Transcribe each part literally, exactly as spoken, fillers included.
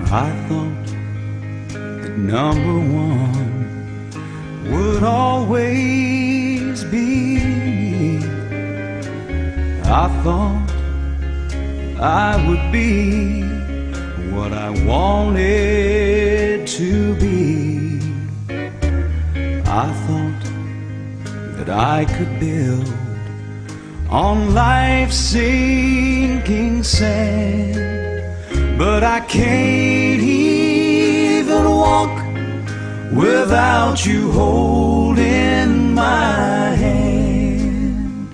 I thought that number one would always be me. I thought I would be what I wanted to be. I thought that I could build on life's sinking sand, but I can't even walk without you holding my hand.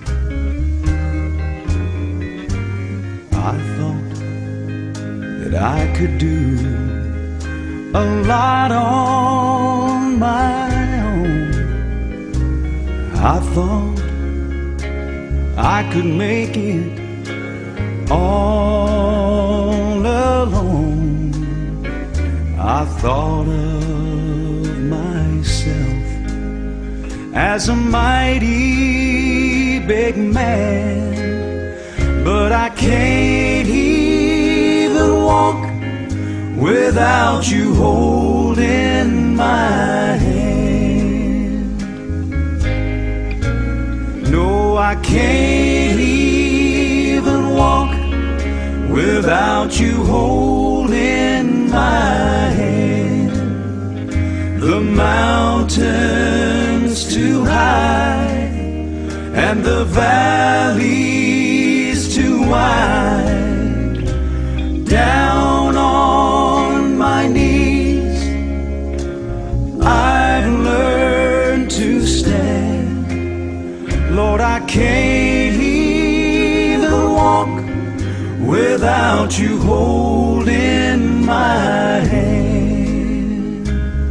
I thought that I could do a lot on my own. I thought I could make it all alone. I thought of myself as a mighty big man, but I can't even walk without you holding my hand. No, I can't even walk without you holding my hand. The mountains too high and the valleys too wide. Down on my knees I've learned to stand. Lord, I can't even walk without you holding my hand.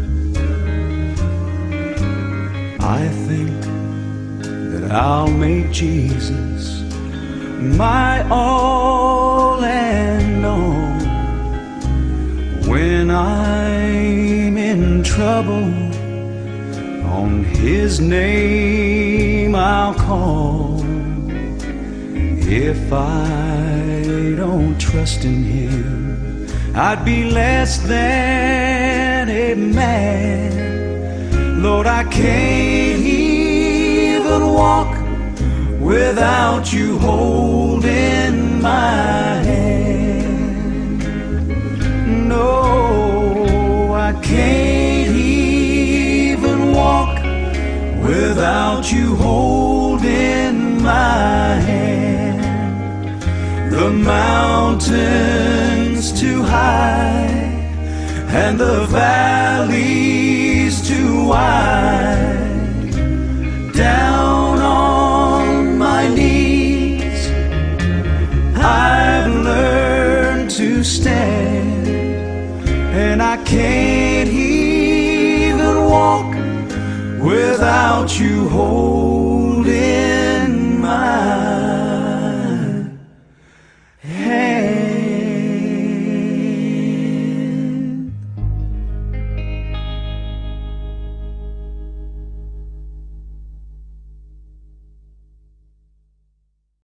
I think that I'll make Jesus my all and all. When I'm in trouble, on His name I'll call. If I don't trust in Him, I'd be less than a man. Lord, I can't even walk without you holding my hand. No, I can't even walk without you holding my hand. The mountains too high and the valleys too wide. Down on my knees I've learned to stand, and I can't even walk without you holding